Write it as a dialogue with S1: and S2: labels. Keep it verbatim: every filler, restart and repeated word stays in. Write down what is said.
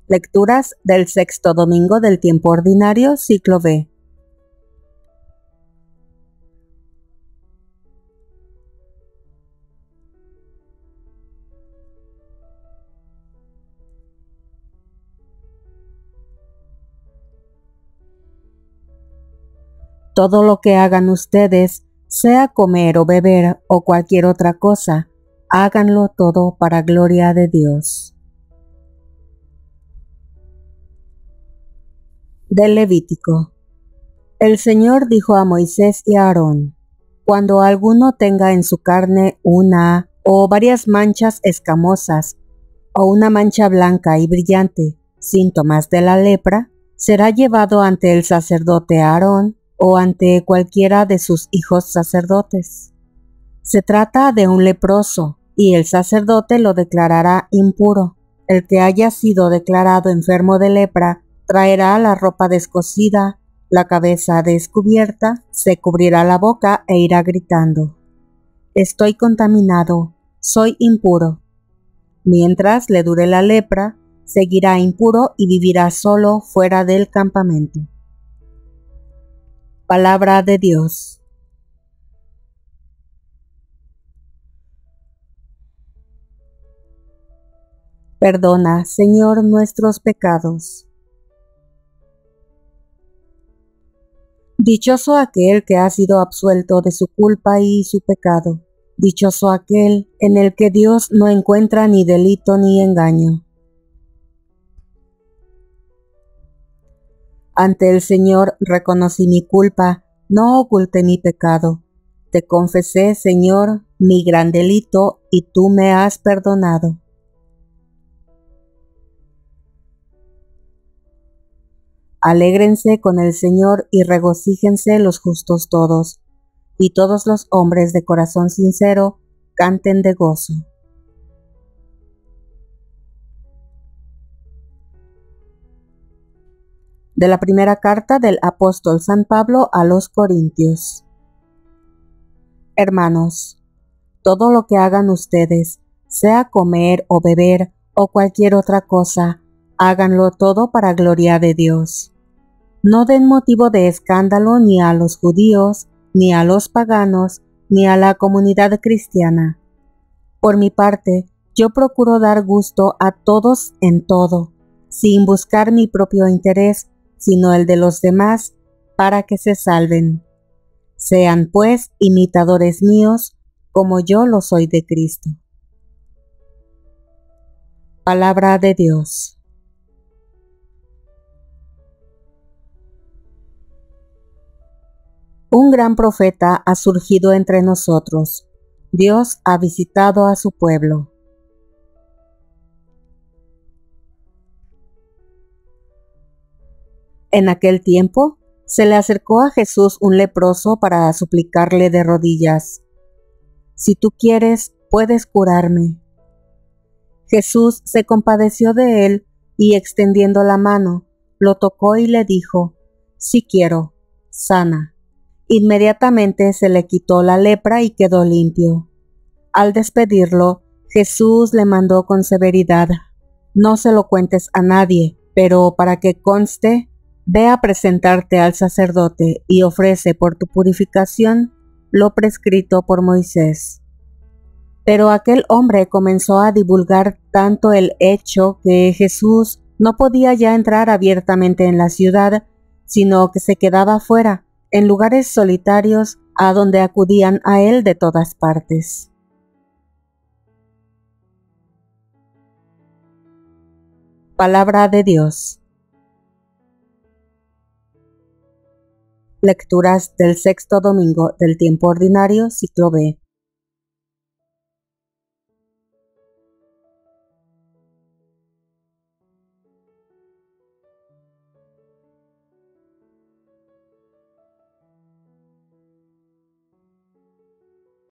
S1: Lecturas del sexto domingo del tiempo ordinario, ciclo B. Todo lo que hagan ustedes, sea comer o beber o cualquier otra cosa, háganlo todo para gloria de Dios. Del Levítico. El Señor dijo a Moisés y a Aarón: cuando alguno tenga en su carne una o varias manchas escamosas, o una mancha blanca y brillante, síntomas de la lepra, será llevado ante el sacerdote Aarón o ante cualquiera de sus hijos sacerdotes. Se trata de un leproso, y el sacerdote lo declarará impuro. El que haya sido declarado enfermo de lepra traerá la ropa descosida, la cabeza descubierta, se cubrirá la boca e irá gritando: «Estoy contaminado, soy impuro». Mientras le dure la lepra, seguirá impuro y vivirá solo fuera del campamento. Palabra de Dios. Perdona, Señor, nuestros pecados. Dichoso aquel que ha sido absuelto de su culpa y su pecado. Dichoso aquel en el que Dios no encuentra ni delito ni engaño. Ante el Señor reconocí mi culpa, no oculté mi pecado. Te confesé, Señor, mi gran delito, y tú me has perdonado. Alégrense con el Señor y regocíjense los justos todos, y todos los hombres de corazón sincero canten de gozo. De la primera carta del apóstol San Pablo a los Corintios. Hermanos, todo lo que hagan ustedes, sea comer o beber o cualquier otra cosa, háganlo todo para gloria de Dios. No den motivo de escándalo ni a los judíos, ni a los paganos, ni a la comunidad cristiana. Por mi parte, yo procuro dar gusto a todos en todo, sin buscar mi propio interés, sino el de los demás, para que se salven. Sean, pues, imitadores míos, como yo lo soy de Cristo. Palabra de Dios. Un gran profeta ha surgido entre nosotros. Dios ha visitado a su pueblo. En aquel tiempo, se le acercó a Jesús un leproso para suplicarle de rodillas: «Si tú quieres, puedes curarme». Jesús se compadeció de él y, extendiendo la mano, lo tocó y le dijo: «Sí quiero, sana». Inmediatamente se le quitó la lepra y quedó limpio. Al despedirlo, Jesús le mandó con severidad: «No se lo cuentes a nadie, pero para que conste, ve a presentarte al sacerdote y ofrece por tu purificación lo prescrito por Moisés». Pero aquel hombre comenzó a divulgar tanto el hecho que Jesús no podía ya entrar abiertamente en la ciudad, sino que se quedaba fuera, en lugares solitarios a donde acudían a él de todas partes. Palabra de Dios. Lecturas del sexto domingo del tiempo ordinario, ciclo B.